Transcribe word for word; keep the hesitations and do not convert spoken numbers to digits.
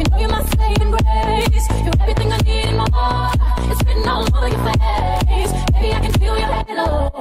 You know you're my saving grace. You're everything I need in my heart. It's written all over your face. Baby, I can feel your halo.